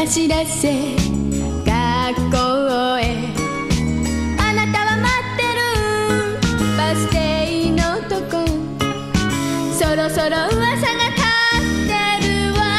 走らせ学校へあなたは待ってるバス停のとこそろそろ噂が立ってるわ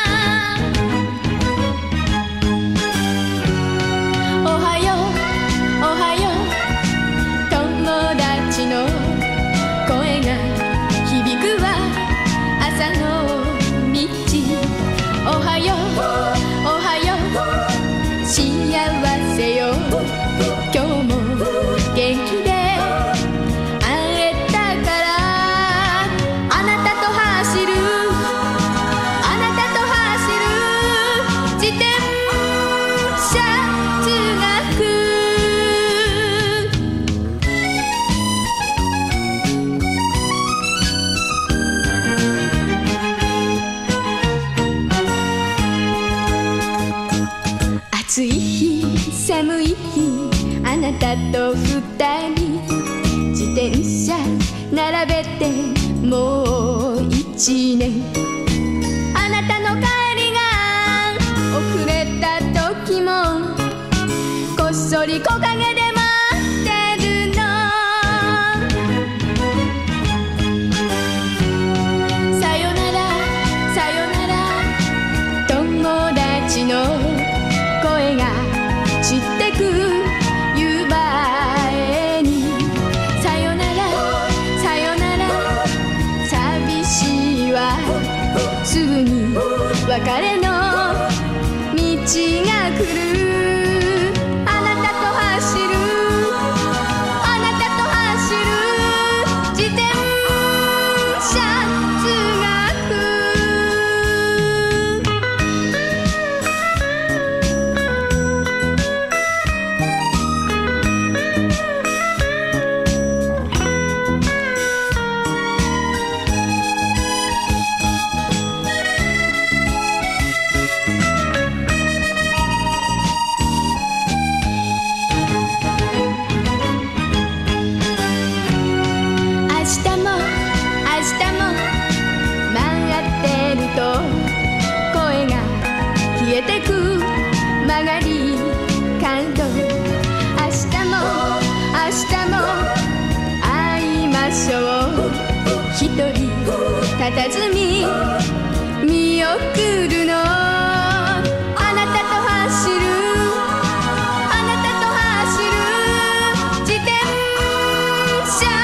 おはようおはよう友達の声が響くわ朝の道おはようおはよう幸せよ今日も元気で会えたからあなたと走るあなたと走る自転車通学暑い日寒い日あなたと二人自転車並べてもう1年あなたの帰りが遅れた時もこっそり木陰で待ってるのさよならさよなら友達の声が散ってく夕映えにさよならさよなら寂しいわすぐに別れの道が来るあなたと走るあなたと走る自転車通学消えてく曲がり角明日も会いましょう一人佇み見送るのあなたと走るあなたと走る自転車